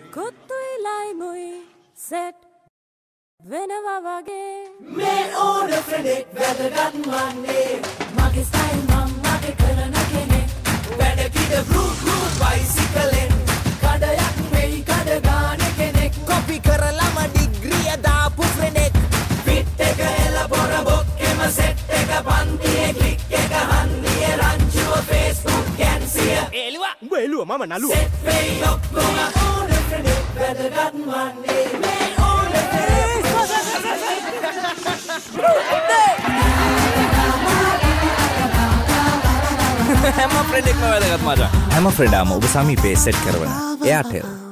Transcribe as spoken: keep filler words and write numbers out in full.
Kuttui laimui set venava wage me own friend ek වැදගත් වන්නේ mage style මම්මගේ කරන කෙනෙක් වැඩ කිඩ group group bicycle en කඩයක් වෙයි කඩ ගාන කෙනෙක් copy කරලම degree දාපු friend ek fit එක එල බොර බොක්කෙම set එක පන්තියේ click එක හන්දියේ රංචුව Facebook කැන්සිය එළුවා උඹ එළුවා මම නළුවා set වෙයි ඔක්කොම own friend ek වැදගත් වන්නේ me own friend හැම ෆ්‍රෙන්ඩ් එකම වැදගත් මචං. හැම ෆ්‍රෙන්ඩාම ඔබ සමීපේ සෙට් කරවන Airtel